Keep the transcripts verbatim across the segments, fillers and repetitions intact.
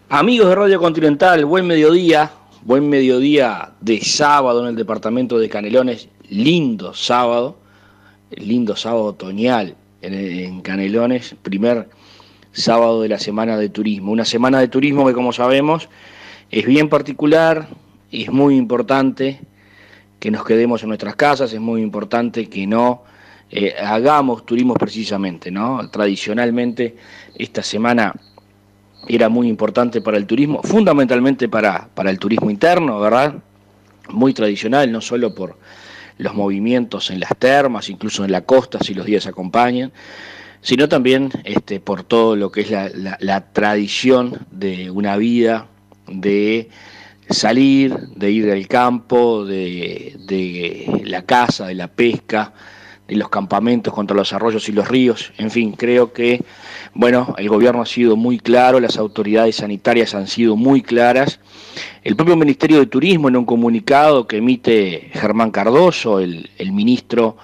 Amigos de Radio Continental, buen mediodía, buen mediodía de sábado en el departamento de Canelones, lindo sábado, lindo sábado otoñal en, en Canelones, primer sábado de la semana de turismo, una semana de turismo que como sabemos es bien particular, es muy importante que nos quedemos en nuestras casas, es muy importante que no eh, hagamos turismo precisamente, ¿no? Tradicionalmente esta semana era muy importante para el turismo, fundamentalmente para, para el turismo interno, ¿verdad? Muy tradicional, no solo por los movimientos en las termas, incluso en la costa, si los días acompañan, sino también este, por todo lo que es la, la, la tradición de una vida, de salir, de ir al campo, de, de la caza, de la pesca, de los campamentos contra los arroyos y los ríos. En fin, creo que, bueno, el gobierno ha sido muy claro, las autoridades sanitarias han sido muy claras. El propio Ministerio de Turismo, en un comunicado que emite Germán Cardoso, el, el ministro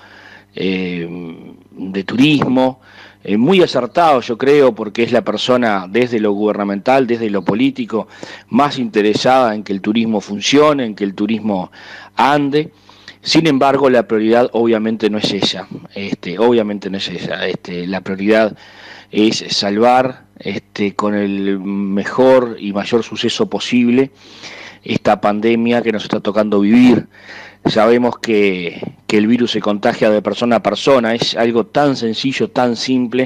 eh, de Turismo, eh, muy acertado yo creo, porque es la persona desde lo gubernamental, desde lo político, más interesada en que el turismo funcione, en que el turismo ande. Sin embargo, la prioridad obviamente no es esa, este, obviamente no es esa, este, la prioridad es salvar este, con el mejor y mayor suceso posible esta pandemia que nos está tocando vivir. Sabemos que, que el virus se contagia de persona a persona, es algo tan sencillo, tan simple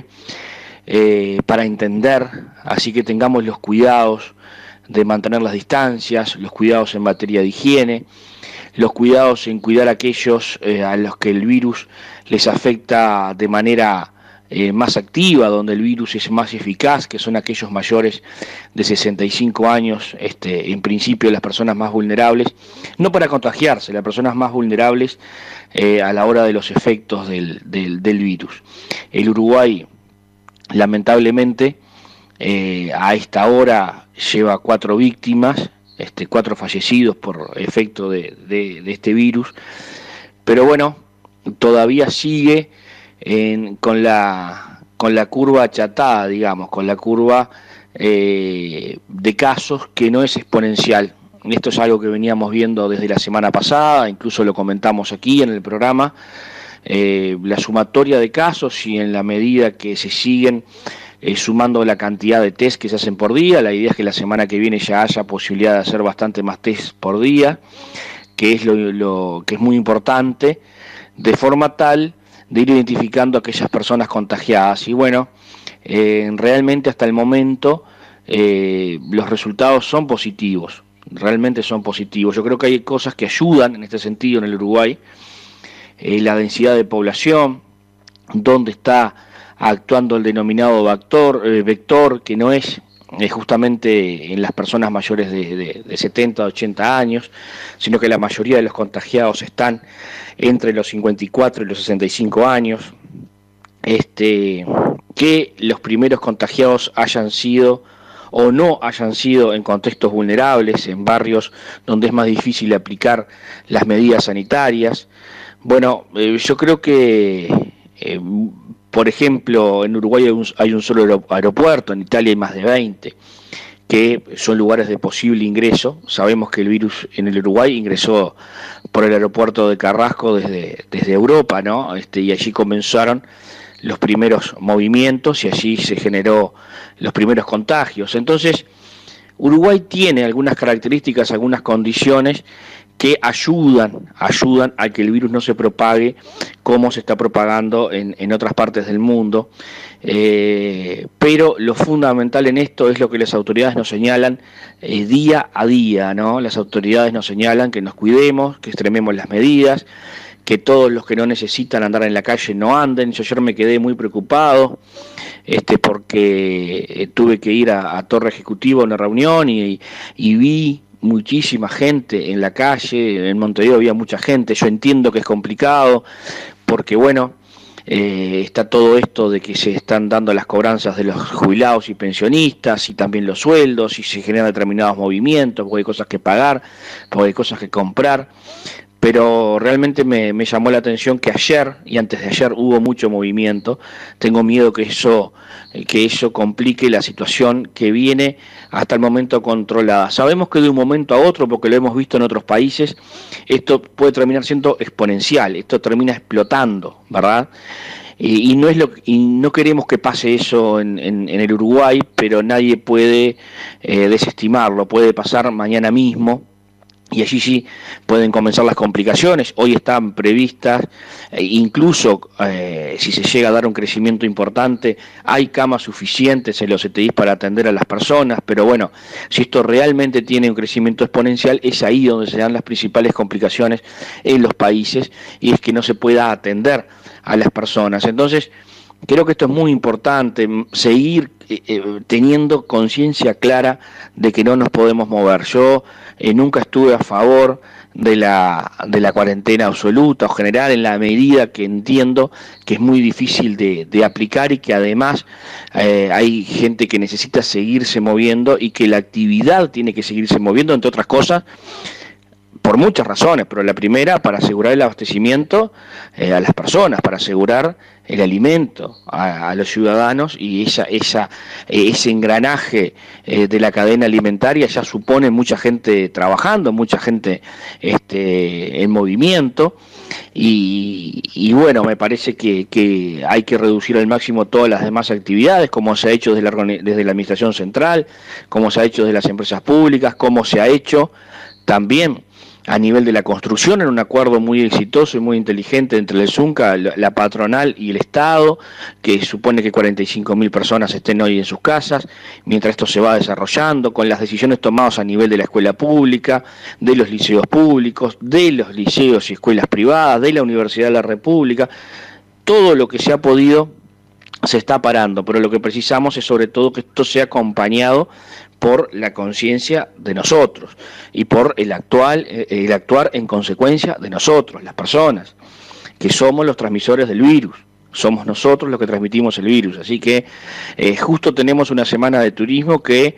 eh, para entender, así que tengamos los cuidados de mantener las distancias, los cuidados en materia de higiene, los cuidados en cuidar a aquellos eh, a los que el virus les afecta de manera eh, más activa, donde el virus es más eficaz, que son aquellos mayores de sesenta y cinco años, este, en principio las personas más vulnerables, no para contagiarse, las personas más vulnerables eh, a la hora de los efectos del, del, del virus. El Uruguay, lamentablemente, eh, a esta hora lleva cuatro víctimas, Este, cuatro fallecidos por efecto de, de, de este virus, pero bueno, todavía sigue en, con, la, con la curva achatada, digamos, con la curva eh, de casos que no es exponencial. Esto es algo que veníamos viendo desde la semana pasada, incluso lo comentamos aquí en el programa, eh, la sumatoria de casos y en la medida que se siguen Eh, sumando la cantidad de test que se hacen por día. La idea es que la semana que viene ya haya posibilidad de hacer bastante más test por día, que es lo, lo que es muy importante, de forma tal de ir identificando a aquellas personas contagiadas. Y bueno, eh, realmente hasta el momento eh, los resultados son positivos, realmente son positivos. Yo creo que hay cosas que ayudan en este sentido en el Uruguay, eh, la densidad de población, dónde está actuando el denominado vector, eh, vector que no es eh, justamente en las personas mayores de, de, de setenta, ochenta años, sino que la mayoría de los contagiados están entre los cincuenta y cuatro y los sesenta y cinco años, este, que los primeros contagiados hayan sido o no hayan sido en contextos vulnerables, en barrios donde es más difícil aplicar las medidas sanitarias. Bueno, eh, yo creo que eh, por ejemplo, en Uruguay hay un, hay un solo aeropuerto, en Italia hay más de veinte, que son lugares de posible ingreso. Sabemos que el virus en el Uruguay ingresó por el aeropuerto de Carrasco desde, desde Europa, ¿no? Este, y allí comenzaron los primeros movimientos y allí se generó los primeros contagios. Entonces, Uruguay tiene algunas características, algunas condiciones que ayudan, ayudan a que el virus no se propague como se está propagando en, en otras partes del mundo. Eh, pero lo fundamental en esto es lo que las autoridades nos señalan eh, día a día, ¿no? Las autoridades nos señalan que nos cuidemos, que extrememos las medidas, que todos los que no necesitan andar en la calle no anden. Yo ayer me quedé muy preocupado este, porque tuve que ir a, a Torre Ejecutiva a una reunión y, y vi muchísima gente en la calle. En Montevideo había mucha gente. Yo entiendo que es complicado porque bueno, eh, está todo esto de que se están dando las cobranzas de los jubilados y pensionistas y también los sueldos y se generan determinados movimientos porque hay cosas que pagar, porque hay cosas que comprar, pero realmente me, me llamó la atención que ayer y antes de ayer hubo mucho movimiento. Tengo miedo que eso, que eso complique la situación que viene hasta el momento controlada. Sabemos que de un momento a otro, porque lo hemos visto en otros países, esto puede terminar siendo exponencial, esto termina explotando, ¿verdad? Y, y no es lo y no queremos que pase eso en, en, en el Uruguay, pero nadie puede eh, desestimarlo, puede pasar mañana mismo. Y allí sí pueden comenzar las complicaciones. Hoy están previstas, eh, incluso eh, si se llega a dar un crecimiento importante, hay camas suficientes en los C T Is para atender a las personas, pero bueno, si esto realmente tiene un crecimiento exponencial, es ahí donde se dan las principales complicaciones en los países, y es que no se pueda atender a las personas. Entonces, creo que esto es muy importante, seguir eh, teniendo conciencia clara de que no nos podemos mover. Yo eh, nunca estuve a favor de la, de la cuarentena absoluta o general, en la medida que entiendo que es muy difícil de, de aplicar, y que además eh, hay gente que necesita seguirse moviendo y que la actividad tiene que seguirse moviendo, entre otras cosas, por muchas razones, pero la primera, para asegurar el abastecimiento eh, a las personas, para asegurar el alimento a, a los ciudadanos, y esa, esa, eh, ese engranaje eh, de la cadena alimentaria ya supone mucha gente trabajando, mucha gente este, en movimiento, y, y bueno, me parece que, que hay que reducir al máximo todas las demás actividades, como se ha hecho desde la, desde la Administración Central, como se ha hecho desde las empresas públicas, como se ha hecho también a nivel de la construcción, en un acuerdo muy exitoso y muy inteligente entre el Zunca, la patronal y el Estado, que supone que cuarenta y cinco mil personas estén hoy en sus casas, mientras esto se va desarrollando, con las decisiones tomadas a nivel de la escuela pública, de los liceos públicos, de los liceos y escuelas privadas, de la Universidad de la República. Todo lo que se ha podido se está parando, pero lo que precisamos es sobre todo que esto sea acompañado por la conciencia de nosotros y por el actual el actuar en consecuencia de nosotros, las personas, que somos los transmisores del virus. Somos nosotros los que transmitimos el virus, así que eh, justo tenemos una semana de turismo que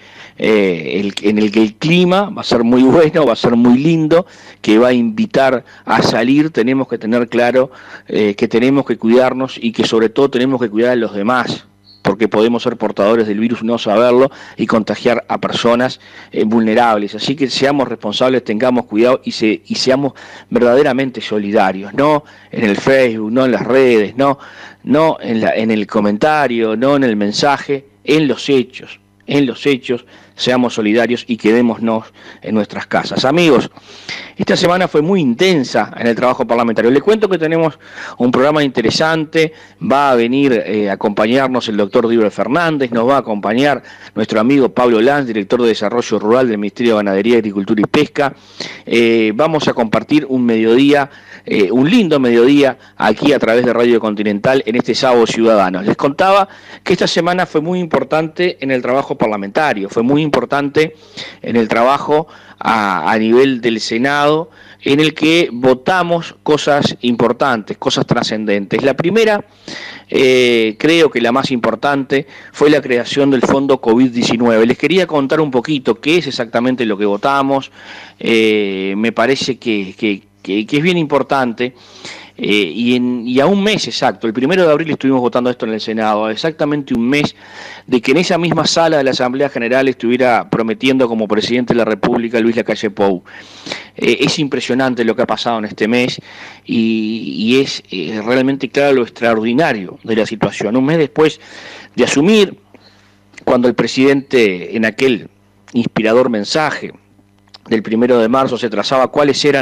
eh, el, en el que el clima va a ser muy bueno, va a ser muy lindo, que va a invitar a salir. Tenemos que tener claro eh, que tenemos que cuidarnos, y que sobre todo tenemos que cuidar a los demás, porque podemos ser portadores del virus, no saberlo, y contagiar a personas eh, vulnerables. Así que seamos responsables, tengamos cuidado y, se, y seamos verdaderamente solidarios, no en el Facebook, no en las redes, no, no en, la, en el comentario, no en el mensaje, en los hechos, en los hechos. Seamos solidarios y quedémonos en nuestras casas. Amigos, esta semana fue muy intensa en el trabajo parlamentario. Les cuento que tenemos un programa interesante. Va a venir eh, a acompañarnos el doctor Diego Fernández, nos va a acompañar nuestro amigo Pablo Lanz, director de Desarrollo Rural del Ministerio de Ganadería, Agricultura y Pesca. Eh, vamos a compartir un mediodía, eh, un lindo mediodía, aquí a través de Radio Continental en este Sábado Ciudadanos. Les contaba que esta semana fue muy importante en el trabajo parlamentario, fue muy importante en el trabajo a, a nivel del Senado, en el que votamos cosas importantes, cosas trascendentes. La primera, eh, creo que la más importante, fue la creación del Fondo COVID diecinueve. Les quería contar un poquito qué es exactamente lo que votamos. Eh, me parece que, que, que, que es bien importante. Eh, y, en, y a un mes exacto, el primero de abril estuvimos votando esto en el Senado, a exactamente un mes de que en esa misma sala de la Asamblea General estuviera prometiendo como presidente de la República Luis Lacalle Pou. Eh, es impresionante lo que ha pasado en este mes, y, y es eh, realmente claro lo extraordinario de la situación. Un mes después de asumir, cuando el presidente en aquel inspirador mensaje del primero de marzo se trazaba cuáles eran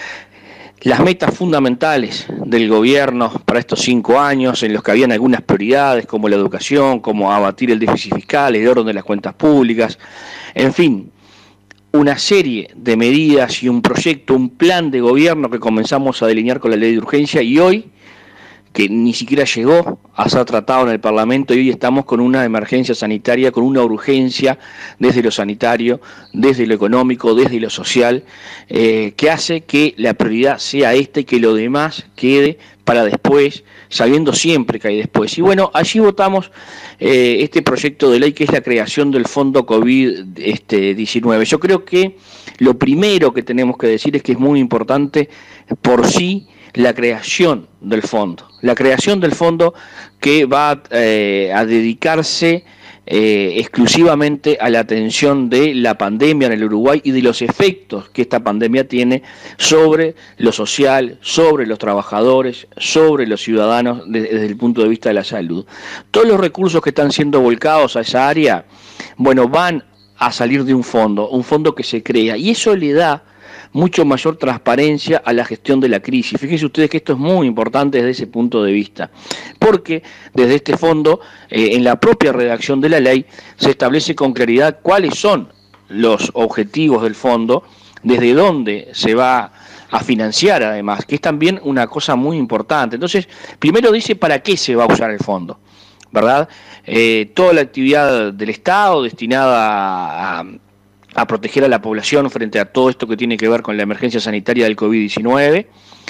las metas fundamentales del gobierno para estos cinco años, en los que habían algunas prioridades como la educación, como abatir el déficit fiscal, el orden de las cuentas públicas, en fin, una serie de medidas y un proyecto, un plan de gobierno que comenzamos a delinear con la ley de urgencia, y hoy que ni siquiera llegó a ser tratado en el Parlamento, y hoy estamos con una emergencia sanitaria, con una urgencia desde lo sanitario, desde lo económico, desde lo social, eh, que hace que la prioridad sea esta y que lo demás quede para después, sabiendo siempre que hay después. Y bueno, allí votamos eh, este proyecto de ley, que es la creación del Fondo COVID diecinueve. Yo creo que lo primero que tenemos que decir es que es muy importante por sí la creación del fondo, la creación del fondo que va eh, a dedicarse eh, exclusivamente a la atención de la pandemia en el Uruguay y de los efectos que esta pandemia tiene sobre lo social, sobre los trabajadores, sobre los ciudadanos desde, desde el punto de vista de la salud. Todos los recursos que están siendo volcados a esa área, bueno, van a salir de un fondo, un fondo que se crea, y eso le da mucho mayor transparencia a la gestión de la crisis. Fíjense ustedes que esto es muy importante desde ese punto de vista, porque desde este fondo, eh, en la propia redacción de la ley, se establece con claridad cuáles son los objetivos del fondo, desde dónde se va a financiar además, que es también una cosa muy importante. Entonces, primero dice para qué se va a usar el fondo, ¿verdad? Eh, toda la actividad del Estado destinada a, a proteger a la población frente a todo esto que tiene que ver con la emergencia sanitaria del COVID diecinueve,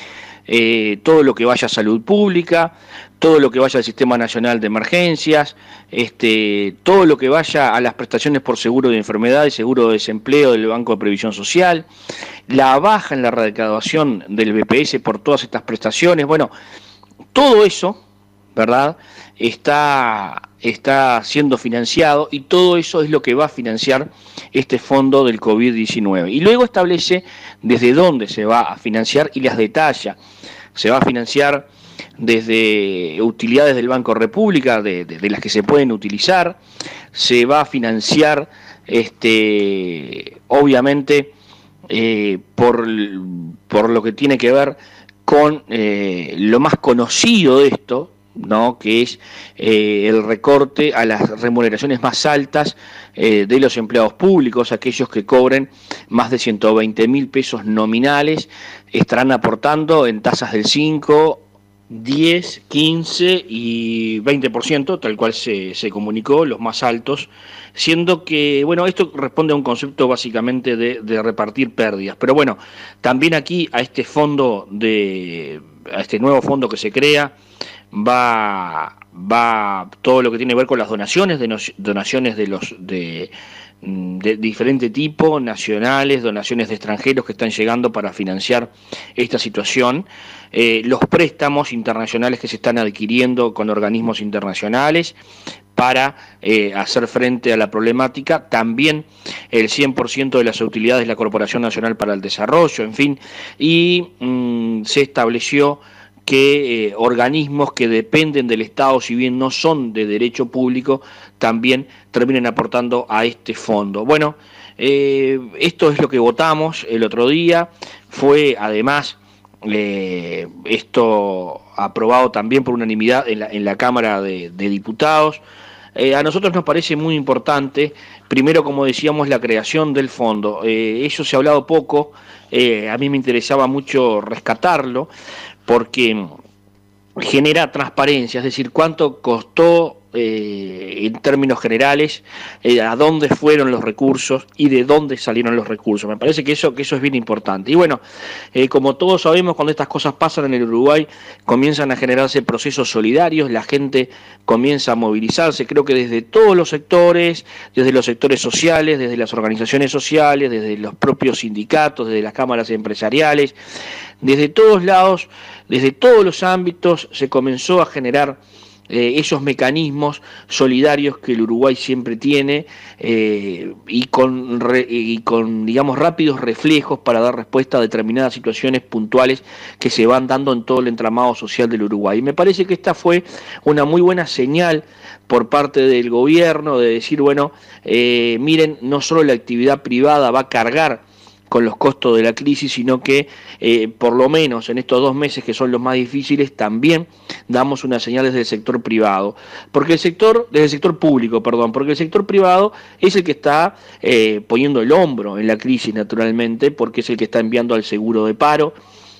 eh, todo lo que vaya a salud pública, todo lo que vaya al Sistema Nacional de Emergencias, este, todo lo que vaya a las prestaciones por seguro de enfermedad y seguro de desempleo del Banco de Previsión Social, la baja en la recaudación del B P S por todas estas prestaciones. Bueno, todo eso, ¿verdad?, está, está siendo financiado, y todo eso es lo que va a financiar este fondo del COVID diecinueve. Y luego establece desde dónde se va a financiar y las detalla. Se va a financiar desde utilidades del Banco República, de, de, de las que se pueden utilizar. Se va a financiar, este, obviamente, eh, por, por lo que tiene que ver con eh, lo más conocido de esto, ¿no?, que es eh, el recorte a las remuneraciones más altas eh, de los empleados públicos. Aquellos que cobren más de ciento veinte mil pesos nominales estarán aportando en tasas del cinco, diez, quince y veinte por ciento, tal cual se, se comunicó, los más altos, siendo que, bueno, esto responde a un concepto básicamente de, de repartir pérdidas. Pero bueno, también aquí a este fondo de, a este nuevo fondo que se crea, va va todo lo que tiene que ver con las donaciones, de nos, donaciones de los de, de diferente tipo, nacionales, donaciones de extranjeros que están llegando para financiar esta situación, eh, los préstamos internacionales que se están adquiriendo con organismos internacionales para eh, hacer frente a la problemática, también el cien por ciento de las utilidades de la Corporación Nacional para el Desarrollo, en fin, y mmm, se estableció que eh, organismos que dependen del Estado, si bien no son de derecho público, también terminen aportando a este fondo. Bueno, eh, esto es lo que votamos el otro día. Fue además eh, esto aprobado también por unanimidad en la, en la Cámara de, de Diputados. Eh, a nosotros nos parece muy importante, primero, como decíamos, la creación del fondo. Eh, eso se ha hablado poco, eh, a mí me interesaba mucho rescatarlo, porque genera transparencia, es decir, cuánto costó eh, en términos generales, eh, a dónde fueron los recursos y de dónde salieron los recursos. Me parece que eso, que eso es bien importante. Y bueno, eh, como todos sabemos, cuando estas cosas pasan en el Uruguay, comienzan a generarse procesos solidarios, la gente comienza a movilizarse, creo que desde todos los sectores, desde los sectores sociales, desde las organizaciones sociales, desde los propios sindicatos, desde las cámaras empresariales, desde todos lados, desde todos los ámbitos se comenzó a generar eh, esos mecanismos solidarios que el Uruguay siempre tiene, eh, y con, re, y con, digamos, rápidos reflejos para dar respuesta a determinadas situaciones puntuales que se van dando en todo el entramado social del Uruguay. Y me parece que esta fue una muy buena señal por parte del gobierno de decir, bueno, eh, miren, no solo la actividad privada va a cargar con los costos de la crisis, sino que eh, por lo menos en estos dos meses que son los más difíciles, también damos unas señales del sector privado, porque el sector, desde el sector público, perdón, porque el sector privado es el que está eh, poniendo el hombro en la crisis, naturalmente, porque es el que está enviando al seguro de paro,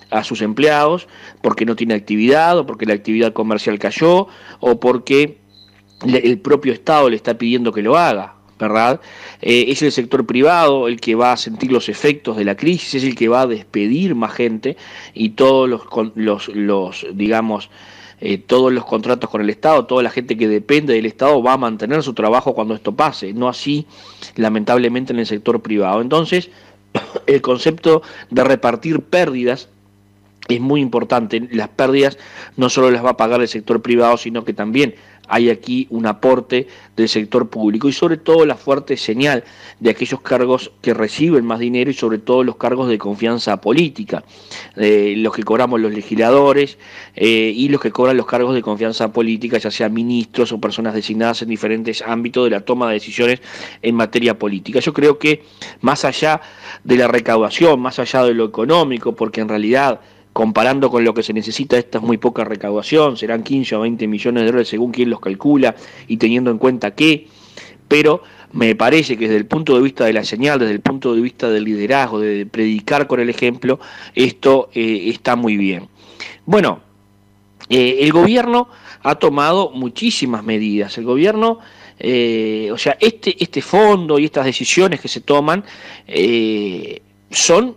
a sus empleados porque no tiene actividad, o porque la actividad comercial cayó, o porque el propio Estado le está pidiendo que lo haga, ¿verdad? Eh, es el sector privado el que va a sentir los efectos de la crisis, es el que va a despedir más gente, y todos los, los, los digamos, eh, todos los contratos con el Estado, toda la gente que depende del Estado va a mantener su trabajo cuando esto pase, no así, lamentablemente, en el sector privado. Entonces, el concepto de repartir pérdidas es muy importante. Las pérdidas no solo las va a pagar el sector privado, sino que también hay aquí un aporte del sector público, y sobre todo la fuerte señal de aquellos cargos que reciben más dinero, y sobre todo los cargos de confianza política, eh, los que cobramos los legisladores eh, y los que cobran los cargos de confianza política, ya sean ministros o personas designadas en diferentes ámbitos de la toma de decisiones en materia política. Yo creo que más allá de la recaudación, más allá de lo económico, porque en realidad, comparando con lo que se necesita, esta es muy poca recaudación, serán quince o veinte millones de dólares según quien los calcula y teniendo en cuenta que, pero me parece que desde el punto de vista de la señal, desde el punto de vista del liderazgo, de predicar con el ejemplo, esto eh, está muy bien. Bueno, eh, el gobierno ha tomado muchísimas medidas, el gobierno, eh, o sea, este, este fondo y estas decisiones que se toman eh, son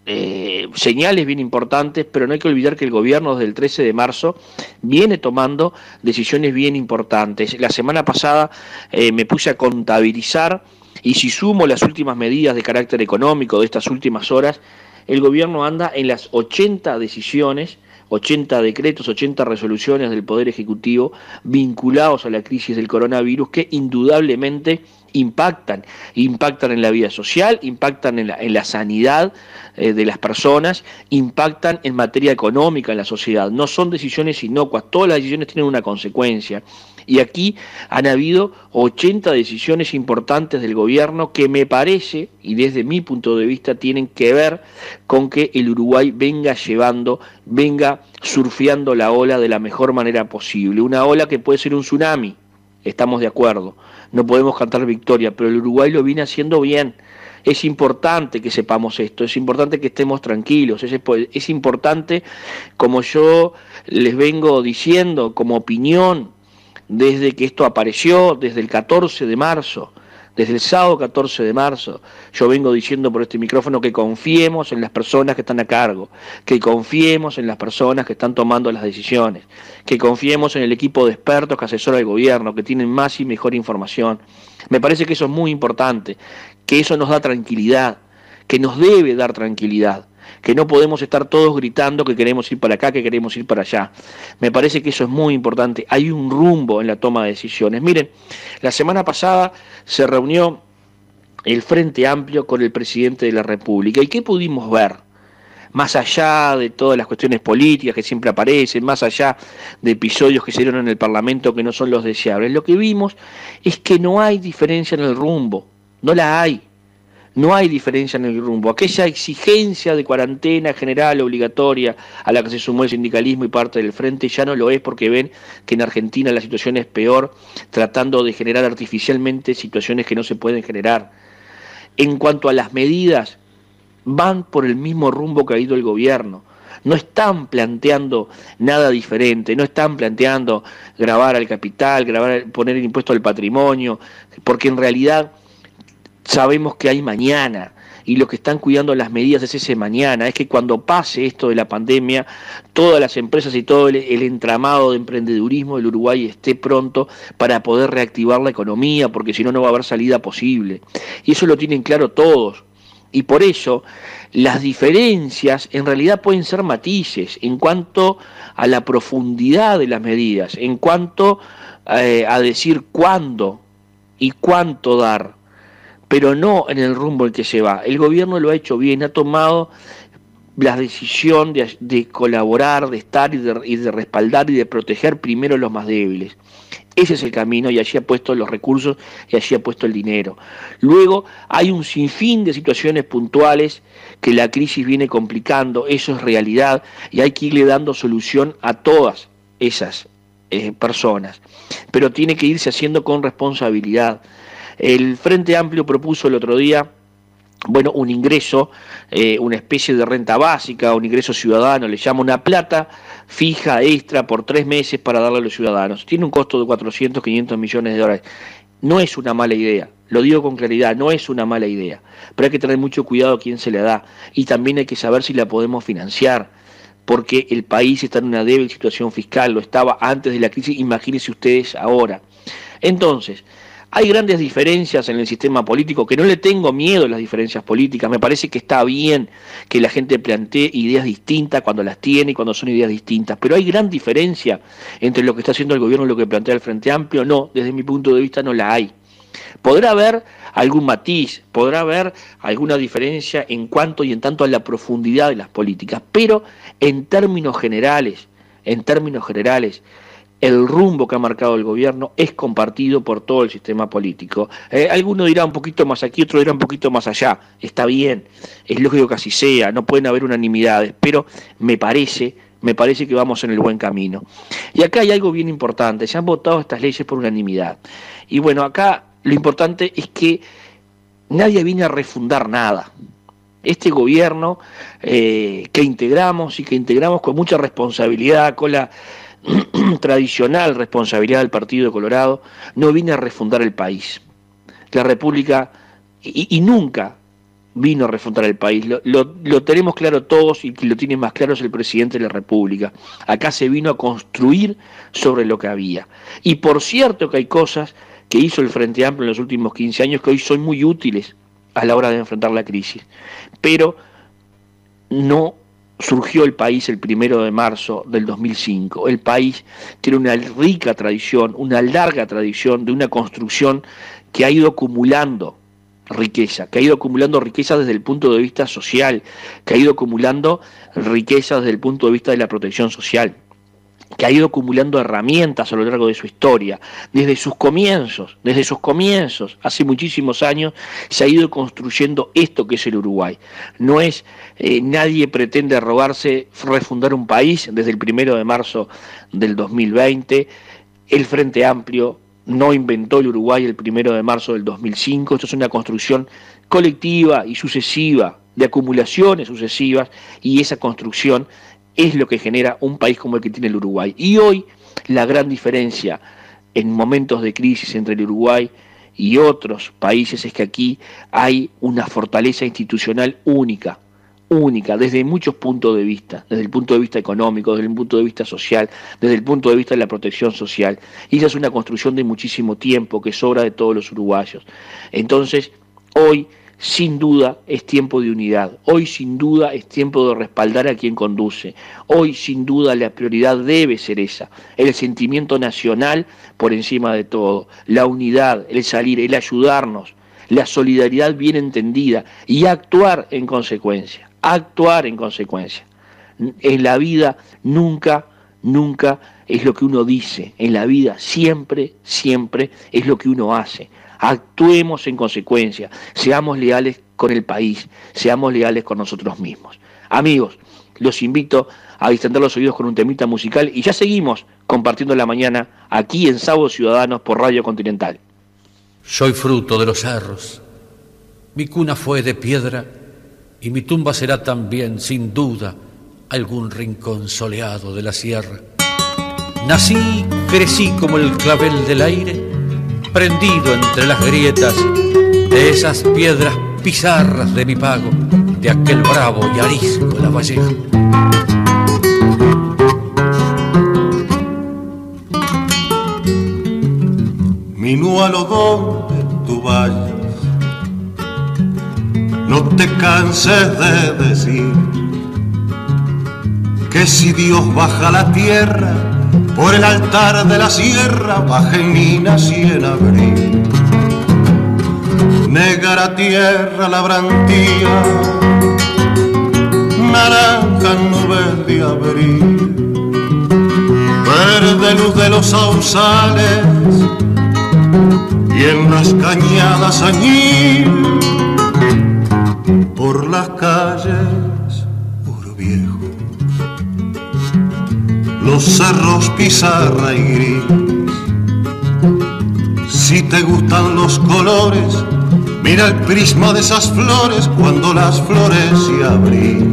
Eh, señales bien importantes, pero no hay que olvidar que el gobierno desde el trece de marzo viene tomando decisiones bien importantes. La semana pasada eh, me puse a contabilizar, y si sumo las últimas medidas de carácter económico de estas últimas horas, el gobierno anda en las ochenta decisiones, ochenta decretos, ochenta resoluciones del Poder Ejecutivo vinculados a la crisis del coronavirus, que indudablemente impactan, impactan en la vida social, impactan en la, en la sanidad eh, de las personas, impactan en materia económica en la sociedad. No son decisiones inocuas, todas las decisiones tienen una consecuencia. Y aquí han habido ochenta decisiones importantes del gobierno que me parece, y desde mi punto de vista, tienen que ver con que el Uruguay venga llevando, venga surfeando la ola de la mejor manera posible. Una ola que puede ser un tsunami, estamos de acuerdo, no podemos cantar victoria, pero el Uruguay lo viene haciendo bien. Es importante que sepamos esto, es importante que estemos tranquilos, es, es importante, como yo les vengo diciendo como opinión, desde que esto apareció, desde el catorce de marzo, desde el sábado catorce de marzo, yo vengo diciendo por este micrófono que confiemos en las personas que están a cargo, que confiemos en las personas que están tomando las decisiones, que confiemos en el equipo de expertos que asesora el gobierno, que tienen más y mejor información. Me parece que eso es muy importante, que eso nos da tranquilidad, que nos debe dar tranquilidad, que no podemos estar todos gritando que queremos ir para acá, que queremos ir para allá. Me parece que eso es muy importante. Hay un rumbo en la toma de decisiones. Miren, la semana pasada se reunió el Frente Amplio con el presidente de la República. ¿Y qué pudimos ver? Más allá de todas las cuestiones políticas que siempre aparecen, más allá de episodios que se dieron en el Parlamento que no son los deseables, lo que vimos es que no hay diferencia en el rumbo, no la hay. No hay diferencia en el rumbo. Aquella exigencia de cuarentena general obligatoria a la que se sumó el sindicalismo y parte del frente ya no lo es, porque ven que en Argentina la situación es peor, tratando de generar artificialmente situaciones que no se pueden generar. En cuanto a las medidas, van por el mismo rumbo que ha ido el gobierno. No están planteando nada diferente, no están planteando gravar al capital, gravar, poner el impuesto al patrimonio, porque en realidad sabemos que hay mañana, y los que están cuidando las medidas es ese mañana. Es que cuando pase esto de la pandemia, todas las empresas y todo el, el entramado de emprendedurismo del Uruguay esté pronto para poder reactivar la economía, porque si no, no va a haber salida posible. Y eso lo tienen claro todos. Y por eso las diferencias en realidad pueden ser matices en cuanto a la profundidad de las medidas, en cuanto eh, a decir cuándo y cuánto dar, pero no en el rumbo en que se va. El gobierno lo ha hecho bien, ha tomado la decisión de, de colaborar, de estar y de, y de respaldar y de proteger primero a los más débiles. Ese es el camino, y allí ha puesto los recursos y allí ha puesto el dinero. Luego hay un sinfín de situaciones puntuales que la crisis viene complicando, eso es realidad, y hay que irle dando solución a todas esas eh, personas. Pero tiene que irse haciendo con responsabilidad. El Frente Amplio propuso el otro día bueno, un ingreso, eh, una especie de renta básica, un ingreso ciudadano, le llama una plata fija, extra, por tres meses para darle a los ciudadanos. Tiene un costo de cuatrocientos, quinientos millones de dólares. No es una mala idea, lo digo con claridad, no es una mala idea, pero hay que tener mucho cuidado a quién se la da y también hay que saber si la podemos financiar, porque el país está en una débil situación fiscal, lo estaba antes de la crisis, imagínense ustedes ahora. Entonces, hay grandes diferencias en el sistema político, que no le tengo miedo a las diferencias políticas, me parece que está bien que la gente plantee ideas distintas cuando las tiene y cuando son ideas distintas, pero hay gran diferencia entre lo que está haciendo el gobierno y lo que plantea el Frente Amplio. No, desde mi punto de vista no la hay. Podrá haber algún matiz, podrá haber alguna diferencia en cuanto y en tanto a la profundidad de las políticas, pero en términos generales, en términos generales, el rumbo que ha marcado el gobierno es compartido por todo el sistema político. Eh, alguno dirá un poquito más aquí, otro dirá un poquito más allá. Está bien, es lógico que así sea, no pueden haber unanimidades, pero me parece, me parece que vamos en el buen camino. Y acá hay algo bien importante, se han votado estas leyes por unanimidad. Y bueno, acá lo importante es que nadie viene a refundar nada. Este gobierno eh, que integramos y que integramos con mucha responsabilidad, con la tradicional responsabilidad del Partido Colorado, no viene a refundar el país. La República, y, y nunca vino a refundar el país, lo, lo, lo tenemos claro todos y quien lo tiene más claro es el presidente de la República. Acá se vino a construir sobre lo que había. Y por cierto que hay cosas que hizo el Frente Amplio en los últimos quince años que hoy son muy útiles a la hora de enfrentar la crisis. Pero no surgió el país el primero de marzo del dos mil cinco. El país tiene una rica tradición, una larga tradición de una construcción que ha ido acumulando riqueza, que ha ido acumulando riqueza desde el punto de vista social, que ha ido acumulando riqueza desde el punto de vista de la protección social, que ha ido acumulando herramientas a lo largo de su historia, desde sus comienzos, desde sus comienzos, hace muchísimos años, se ha ido construyendo esto que es el Uruguay. No es, eh, nadie pretende robarse refundar un país desde el primero de marzo del dos mil veinte, el Frente Amplio no inventó el Uruguay el primero de marzo del dos mil cinco, esto es una construcción colectiva y sucesiva, de acumulaciones sucesivas, y esa construcción es lo que genera un país como el que tiene el Uruguay. Y hoy la gran diferencia en momentos de crisis entre el Uruguay y otros países es que aquí hay una fortaleza institucional única, única, desde muchos puntos de vista, desde el punto de vista económico, desde el punto de vista social, desde el punto de vista de la protección social. Y esa es una construcción de muchísimo tiempo que sobra de todos los uruguayos. Entonces, hoy sin duda es tiempo de unidad, hoy sin duda es tiempo de respaldar a quien conduce, hoy sin duda la prioridad debe ser esa, el sentimiento nacional por encima de todo, la unidad, el salir, el ayudarnos, la solidaridad bien entendida y actuar en consecuencia, actuar en consecuencia. En la vida nunca, nunca es lo que uno dice, en la vida siempre, siempre es lo que uno hace. Actuemos en consecuencia, seamos leales con el país, seamos leales con nosotros mismos. Amigos, los invito a distender los oídos con un temita musical y ya seguimos compartiendo la mañana aquí en Sábados Ciudadanos por Radio Continental. Soy fruto de los cerros, mi cuna fue de piedra y mi tumba será también, sin duda, algún rincón soleado de la sierra. Nací, crecí como el clavel del aire, prendido entre las grietas de esas piedras pizarras de mi pago, de aquel bravo y arisco La Valleja. Minualo donde tú vayas, no te canses de decir que si Dios baja a la tierra, por el altar de la sierra baja en minas y en abril. Negra tierra labrantía, naranja nubes de abril, verde luz de los sausales y en las cañadas añil, por las calles Oro Viejo, los cerros pizarra y gris. Si te gustan los colores, Mira el prisma de esas flores cuando las flores se abren.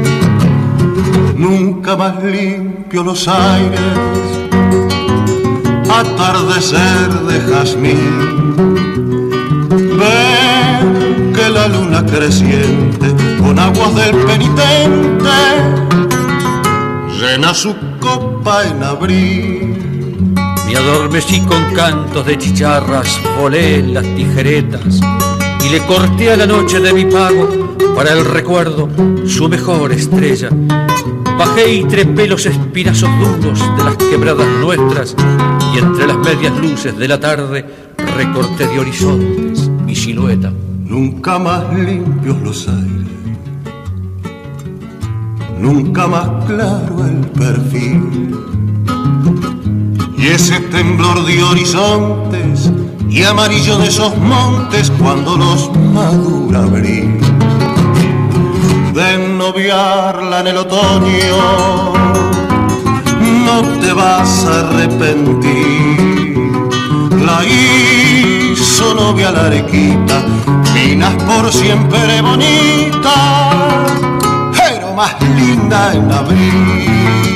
Nunca más limpio los aires, atardecer de jazmín. Ven que la luna creciente con aguas del penitente llena su copa en abril. Me adormecí con cantos de chicharras, volé en las tijeretas y le corté a la noche de mi pago para el recuerdo su mejor estrella. Bajé y trepé los espinazos duros de las quebradas nuestras y entre las medias luces de la tarde recorté de horizontes mi silueta. Nunca más limpios los aires, nunca más claro el perfil, y ese temblor de horizontes y amarillo de esos montes cuando los madura abril. De ennoviarla en el otoño no te vas a arrepentir. La hizo novia la arequita, minas por siempre bonita, pero más linda en abril.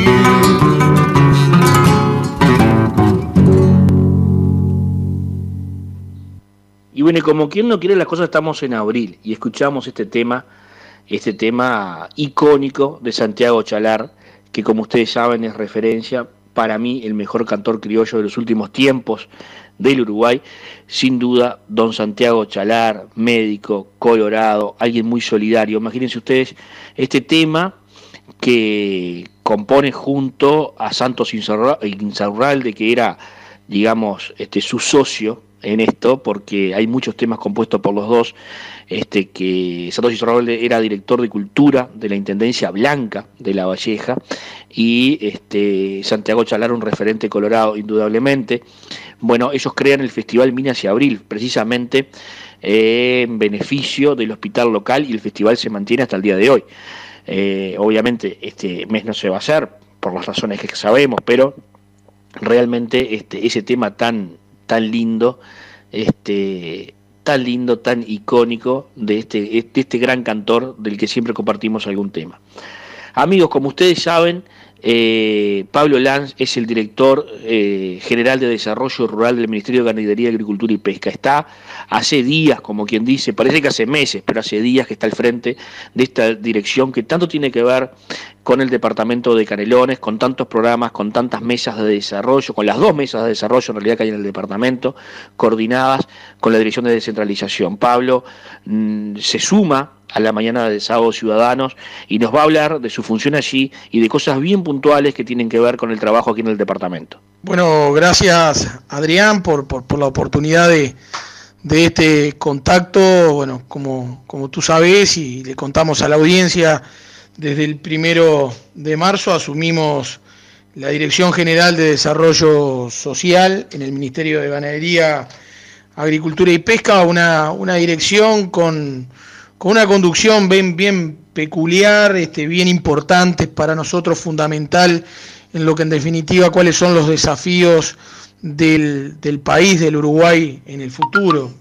Y bueno, como quien no quiere las cosas, estamos en abril y escuchamos este tema, este tema icónico de Santiago Chalar, que como ustedes saben es referencia, para mí el mejor cantor criollo de los últimos tiempos del Uruguay, sin duda don Santiago Chalar, médico, colorado, alguien muy solidario. Imagínense ustedes este tema que compone junto a Santos Insaurralde, que era, digamos, este, su socio en esto, porque hay muchos temas compuestos por los dos, este, que Santos Insaurralde era director de cultura de la Intendencia Blanca de La Valleja, y este, Santiago Chalar un referente colorado indudablemente. Bueno, ellos crean el Festival Minas y Abril, precisamente eh, en beneficio del hospital local, y el festival se mantiene hasta el día de hoy. Eh, obviamente este mes no se va a hacer, por las razones que sabemos, pero realmente este, ese tema tan tan lindo, este, tan lindo, tan icónico de este, de este gran cantor del que siempre compartimos algún tema. Amigos, como ustedes saben, eh, Pablo Lanz es el director eh, general de Desarrollo Rural del Ministerio de Ganadería, Agricultura y Pesca. Está hace días, como quien dice, parece que hace meses, pero hace días que está al frente de esta dirección que tanto tiene que ver con el departamento de Canelones, con tantos programas, con tantas mesas de desarrollo, con las dos mesas de desarrollo en realidad que hay en el departamento, coordinadas con la Dirección de Descentralización. Pablo mmm, se suma a la mañana de Sábado Ciudadanos y nos va a hablar de su función allí y de cosas bien puntuales que tienen que ver con el trabajo aquí en el departamento. Bueno, gracias Adrián por, por, por la oportunidad de, de este contacto. Bueno, como, como tú sabes y le contamos a la audiencia, desde el primero de marzo asumimos la Dirección General de Desarrollo Social en el Ministerio de Ganadería, Agricultura y Pesca, una, una dirección con, con una conducción bien, bien peculiar, este, bien importante para nosotros, fundamental en lo que en definitiva cuáles son los desafíos del, del país, del Uruguay en el futuro.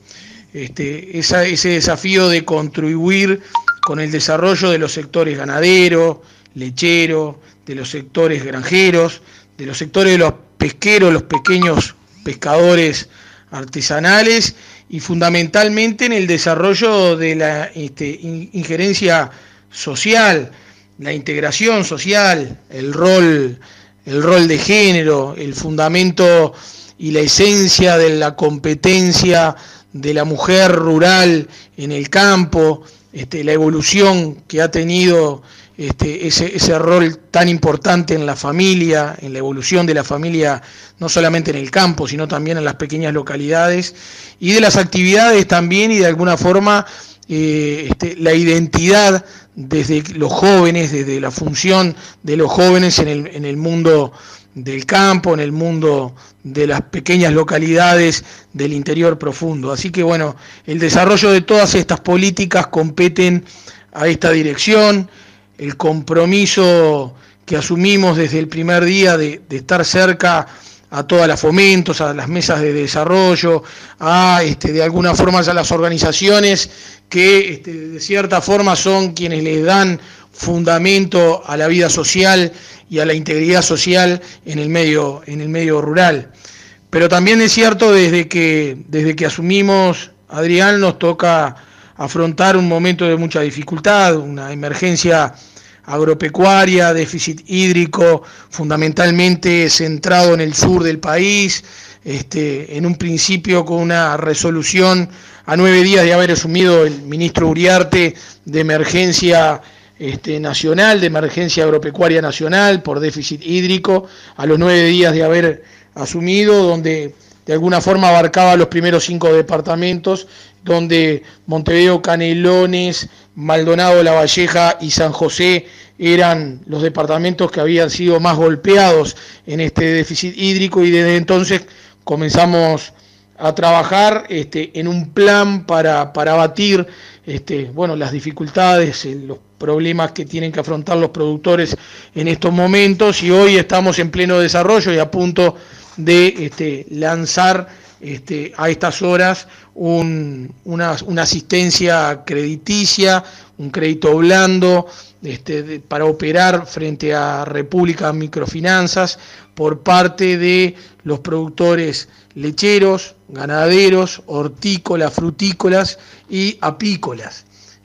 Este, esa, ese desafío de contribuir con el desarrollo de los sectores ganadero, lechero, de los sectores granjeros, de los sectores de los pesqueros, los pequeños pescadores artesanales, y fundamentalmente en el desarrollo de la este, injerencia social, la integración social, el rol, el rol de género, el fundamento y la esencia de la competencia de la mujer rural en el campo, este, la evolución que ha tenido este, ese, ese rol tan importante en la familia, en la evolución de la familia, no solamente en el campo, sino también en las pequeñas localidades, y de las actividades también, y de alguna forma eh, este, la identidad desde los jóvenes, desde la función de los jóvenes en el, en el mundo del campo, en el mundo de las pequeñas localidades del interior profundo. Así que bueno, el desarrollo de todas estas políticas competen a esta dirección, el compromiso que asumimos desde el primer día de, de estar cerca a todas las fomentos, a las mesas de desarrollo, a este, de alguna forma a las organizaciones que este, de cierta forma son quienes les dan fundamento a la vida social y a la integridad social en el medio, en el medio rural. Pero también es cierto, desde que, desde que asumimos, Adrián, nos toca afrontar un momento de mucha dificultad, una emergencia agropecuaria, déficit hídrico, fundamentalmente centrado en el sur del país, este, en un principio con una resolución a nueve días de haber asumido el ministro Uriarte de emergencia este, nacional, de emergencia agropecuaria nacional por déficit hídrico, a los nueve días de haber asumido, donde de alguna forma abarcaba los primeros cinco departamentos, donde Montevideo, Canelones, Maldonado, La Valleja y San José eran los departamentos que habían sido más golpeados en este déficit hídrico, y desde entonces comenzamos a trabajar este, en un plan para, para abatir este, bueno, las dificultades, los problemas que tienen que afrontar los productores en estos momentos, y hoy estamos en pleno desarrollo y a punto de este, lanzar este, a estas horas un, una, una asistencia crediticia, un crédito blando este, de, para operar frente a República Microfinanzas por parte de los productores lecheros, ganaderos, hortícolas, frutícolas y apícolas.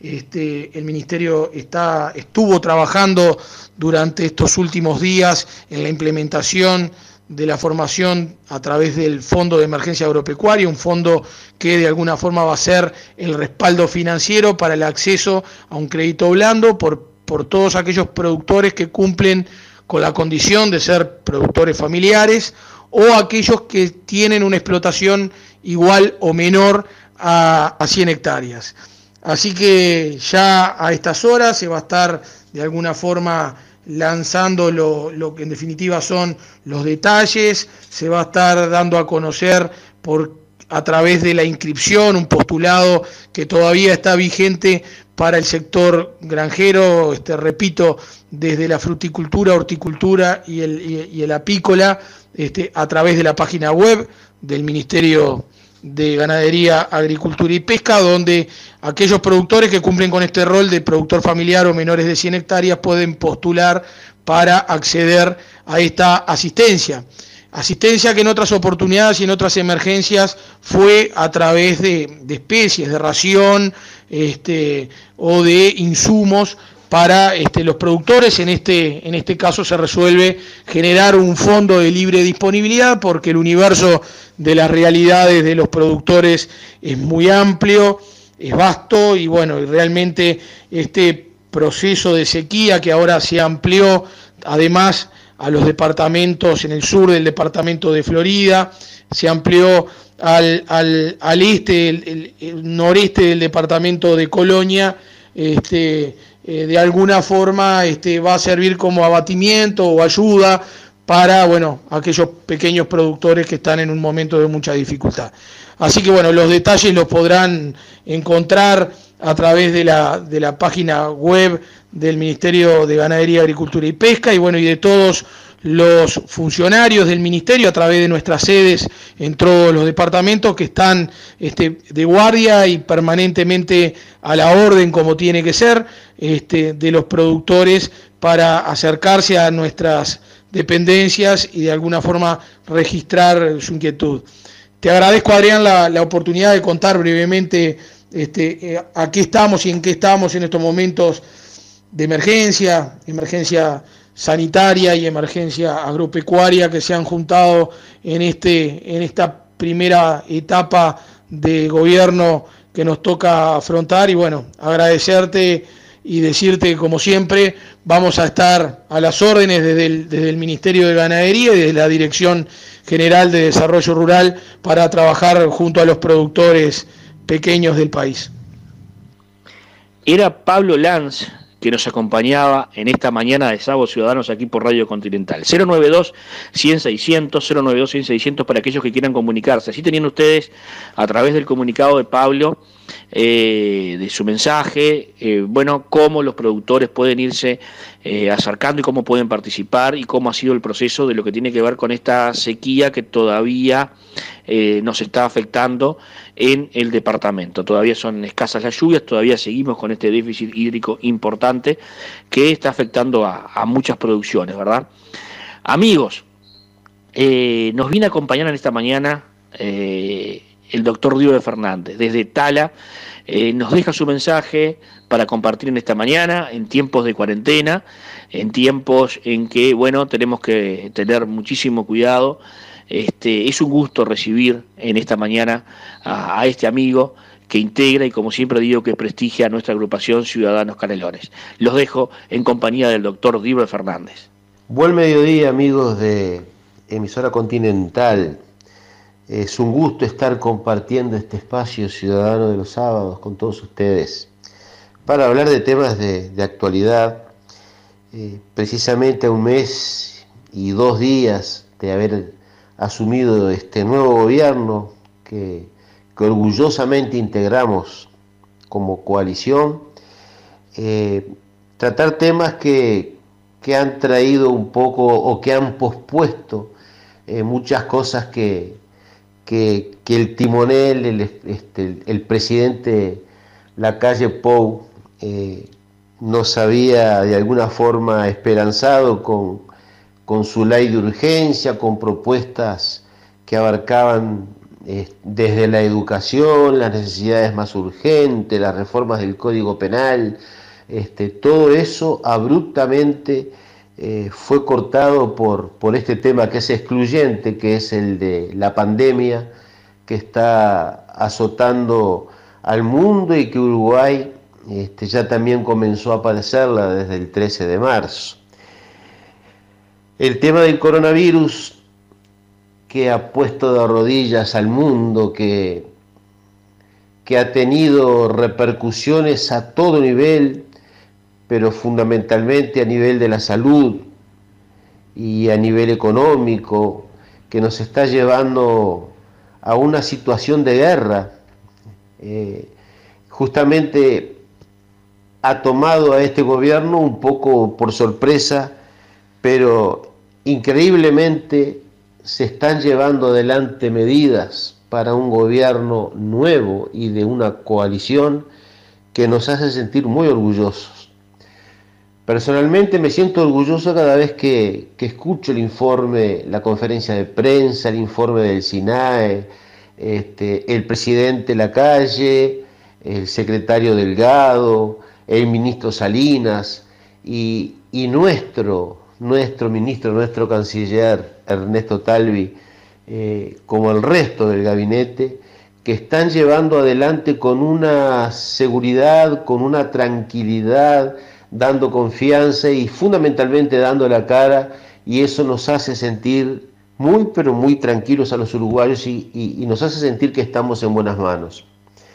Este, el Ministerio está, estuvo trabajando durante estos últimos días en la implementación de la formación a través del Fondo de Emergencia Agropecuaria, un fondo que de alguna forma va a ser el respaldo financiero para el acceso a un crédito blando por, por todos aquellos productores que cumplen con la condición de ser productores familiares o aquellos que tienen una explotación igual o menor a, a cien hectáreas. Así que ya a estas horas se va a estar de alguna forma lanzando lo, lo que en definitiva son los detalles, se va a estar dando a conocer por a través de la inscripción un postulado que todavía está vigente para el sector granjero, este, repito, desde la fruticultura, horticultura y el, y, y el apícola, este, a través de la página web del Ministerio de Ganadería, Agricultura y Pesca, donde aquellos productores que cumplen con este rol de productor familiar o menores de cien hectáreas pueden postular para acceder a esta asistencia. Asistencia que en otras oportunidades y en otras emergencias fue a través de, de especies, de ración este, o de insumos para este, los productores. En este, en este caso se resuelve generar un fondo de libre disponibilidad porque el universo de las realidades de los productores es muy amplio, es vasto y bueno, y realmente este proceso de sequía que ahora se amplió además a los departamentos en el sur del departamento de Florida, se amplió al, al, al este, el, el, el noreste del departamento de Colonia, este, eh, de alguna forma este, va a servir como abatimiento o ayuda para bueno, aquellos pequeños productores que están en un momento de mucha dificultad. Así que bueno, los detalles los podrán encontrar a través de la, de la página web del Ministerio de Ganadería, Agricultura y Pesca y bueno, y de todos los funcionarios del Ministerio a través de nuestras sedes en todos los departamentos que están este, de guardia y permanentemente a la orden como tiene que ser este, de los productores para acercarse a nuestras dependencias y de alguna forma registrar su inquietud. Te agradezco, Adrián, la, la oportunidad de contar brevemente este, eh, a qué estamos y en qué estamos en estos momentos de emergencia, emergencia sanitaria y emergencia agropecuaria que se han juntado en, este, en esta primera etapa de gobierno que nos toca afrontar y bueno, agradecerte y decirte que como siempre vamos a estar a las órdenes desde el, desde el Ministerio de Ganadería y desde la Dirección General de Desarrollo Rural para trabajar junto a los productores pequeños del país. Era Pablo Lanz que nos acompañaba en esta mañana de Sábado Ciudadanos aquí por Radio Continental. cero noventa y dos, cien, seiscientos, cero noventa y dos, cien, seiscientos para aquellos que quieran comunicarse. Así tenían ustedes, a través del comunicado de Pablo, eh, de su mensaje, eh, bueno, cómo los productores pueden irse eh, acercando y cómo pueden participar y cómo ha sido el proceso de lo que tiene que ver con esta sequía que todavía eh, nos está afectando en el departamento. Todavía son escasas las lluvias, todavía seguimos con este déficit hídrico importante que está afectando a, a muchas producciones, ¿verdad? Amigos, eh, nos viene a acompañar en esta mañana eh, el doctor Diego Fernández, desde Tala, eh, nos deja su mensaje para compartir en esta mañana, en tiempos de cuarentena, en tiempos en que, bueno, tenemos que tener muchísimo cuidado. Este, es un gusto recibir en esta mañana a, a este amigo que integra y, como siempre digo, que prestigia a nuestra agrupación Ciudadanos Canelones. Los dejo en compañía del doctor Diego Fernández. Buen mediodía, amigos de Emisora Continental. Es un gusto estar compartiendo este espacio ciudadano de los sábados con todos ustedes para hablar de temas de, de actualidad. Eh, precisamente a un mes y dos días de haber asumido este nuevo gobierno que, que orgullosamente integramos como coalición, eh, tratar temas que, que han traído un poco o que han pospuesto eh, muchas cosas que Que, que el timonel, el, este, el presidente Lacalle Pou eh, nos había de alguna forma esperanzado con, con su ley de urgencia, con propuestas que abarcaban eh, desde la educación, las necesidades más urgentes, las reformas del Código Penal, este, todo eso abruptamente Eh, fue cortado por, por este tema que es excluyente, que es el de la pandemia que está azotando al mundo y que Uruguay este, ya también comenzó a padecerla desde el trece de marzo. El tema del coronavirus que ha puesto de rodillas al mundo, que, que ha tenido repercusiones a todo nivel, pero fundamentalmente a nivel de la salud y a nivel económico, que nos está llevando a una situación de guerra. Eh, justamente ha tomado a este gobierno un poco por sorpresa, pero increíblemente se están llevando adelante medidas para un gobierno nuevo y de una coalición que nos hace sentir muy orgullosos. Personalmente me siento orgulloso cada vez que, que escucho el informe, la conferencia de prensa, el informe del SINAE, este, el presidente Lacalle, el secretario Delgado, el ministro Salinas y, y nuestro, nuestro ministro, nuestro canciller Ernesto Talvi, eh, como el resto del gabinete, que están llevando adelante con una seguridad, con una tranquilidad, dando confianza y fundamentalmente dando la cara, y eso nos hace sentir muy pero muy tranquilos a los uruguayos y, y, y nos hace sentir que estamos en buenas manos.